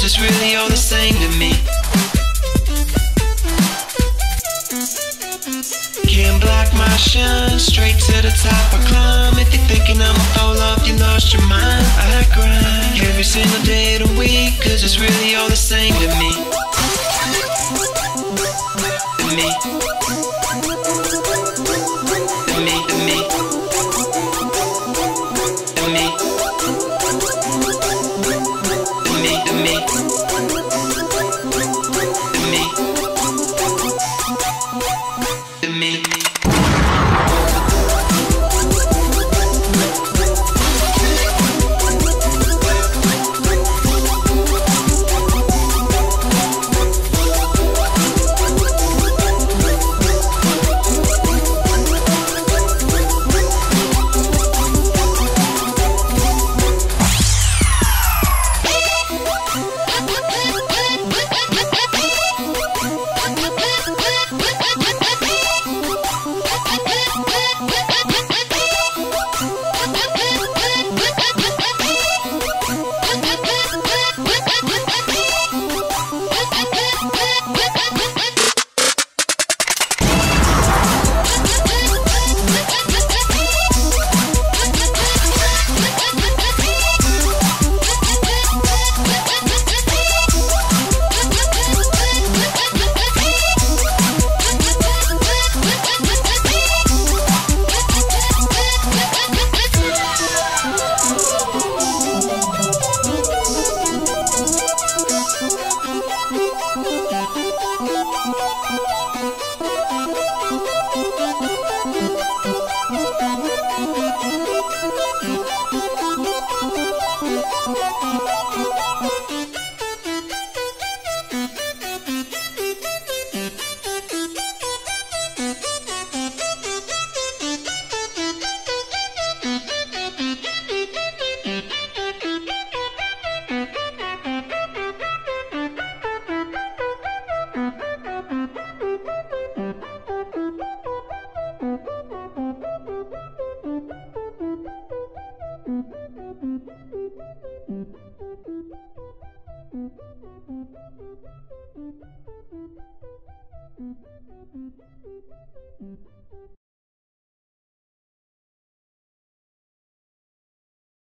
'cause it's really all the same to me. Can't block my shine, straight to the top I climb. If you're thinking I'ma fall off, you lost your mind. I grind every single day of the week, 'cause it's really all the same to me. To me. To me, to me. To me. To me, to me. To me. To me.